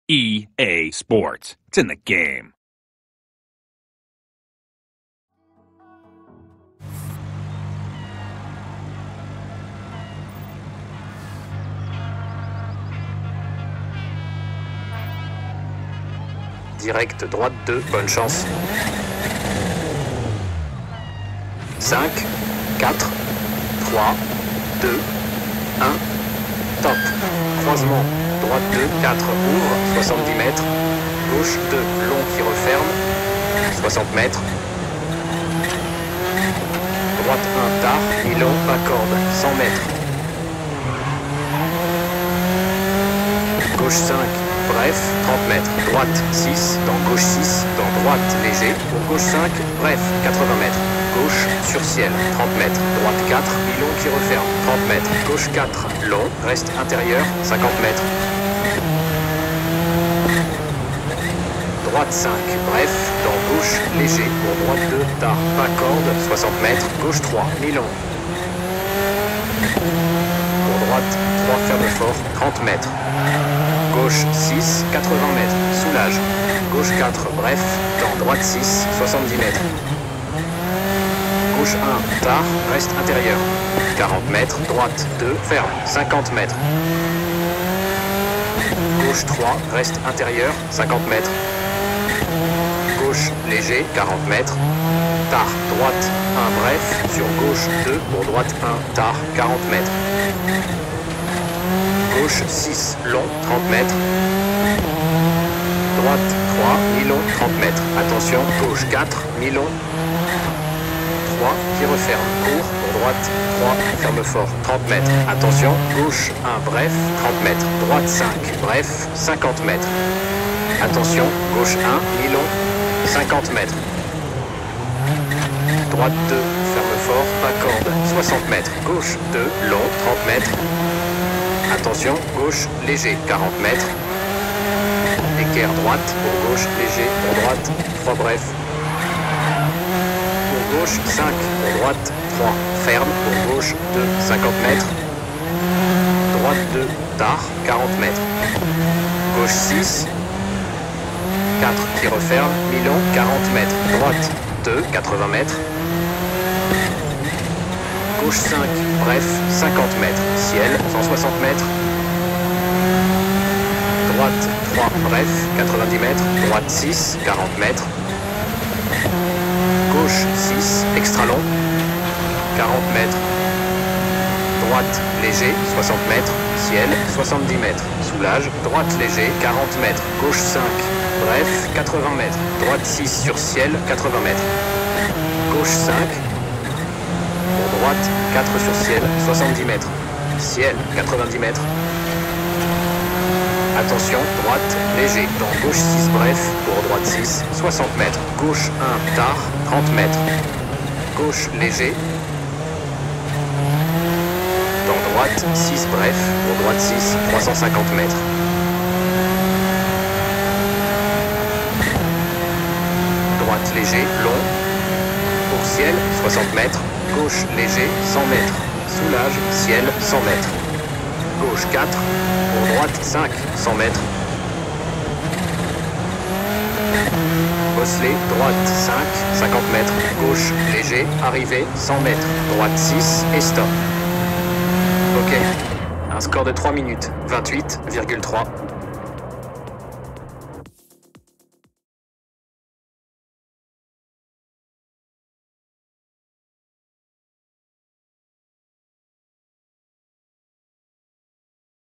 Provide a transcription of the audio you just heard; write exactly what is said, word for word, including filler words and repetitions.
E A Sports. It's in the game. Direct droite deux, bonne chance. cinq, quatre, trois, deux, un, top. Croisement, droite deux, quatre, ouvre, soixante-dix mètres. Gauche deux, long qui referme, soixante mètres. Droite un, tard, mi-long, pas corde, cent mètres. Gauche cinq, bref, trente mètres. Droite six, dans gauche six, dans droite léger, pour gauche cinq, bref, quatre-vingts mètres. Gauche sur ciel, trente mètres. Droite quatre, mi-long qui referme, trente mètres. Gauche quatre, long, reste intérieur, cinquante mètres. Droite cinq, bref, dans gauche léger, pour droite deux, tard, pas corde, soixante mètres. Gauche trois, mi-long. Pour droite trois, ferme fort, trente mètres. Gauche six, quatre-vingts mètres, soulage. Gauche quatre, bref, dans droite six, soixante-dix mètres. Gauche un, tard, reste intérieur, quarante mètres. Droite deux, ferme, cinquante mètres. Gauche trois, reste intérieur, cinquante mètres. Gauche léger, quarante mètres. Tard, droite un, bref, sur gauche deux, pour droite un, tard, quarante mètres. Gauche six, long, trente mètres. Droite trois, mi-long, trente mètres. Attention, gauche quatre, mi-long. trois, qui referme. Court, pour droite trois, ferme fort, trente mètres. Attention, gauche un, bref, trente mètres. Droite cinq, bref, cinquante mètres. Attention, gauche un, mi-long, cinquante mètres. Droite deux, ferme fort, pas corde, soixante mètres. Gauche deux, long, trente mètres. Attention, gauche léger, quarante mètres. Équerre droite, pour gauche léger, pour droite trois, bref. Pour gauche cinq, pour droite trois, ferme, pour gauche deux, cinquante mètres. Droite deux, tard, quarante mètres. Gauche six, quatre, qui referme, mi-long, quarante mètres. Droite deux, quatre-vingts mètres. Gauche cinq, bref, cinquante mètres. Ciel, cent soixante mètres. Droite trois, bref, quatre-vingt-dix mètres. Droite six, quarante mètres. Gauche six, extra long, quarante mètres. Droite léger, soixante mètres. Ciel, soixante-dix mètres. Soulage, droite léger, quarante mètres. Gauche cinq, bref, quatre-vingts mètres. Droite six sur ciel, quatre-vingts mètres. Gauche cinq. Pour droite quatre sur ciel, soixante-dix mètres. Ciel, quatre-vingt-dix mètres. Attention, droite, léger, dans gauche six, bref, pour droite six, soixante mètres. Gauche un, tard, trente mètres. Gauche, léger. Dans droite six, bref, pour droite six, trois cent cinquante mètres. Droite, léger, long. Pour ciel, soixante mètres. Gauche, léger, cent mètres. Soulage, ciel, cent mètres. Gauche quatre, pour droite cinq, cent mètres. Bosselet, droite cinq, cinquante mètres. Gauche, léger, arrivée, cent mètres. Droite six et stop. Ok. Un score de trois minutes, vingt-huit virgule trois.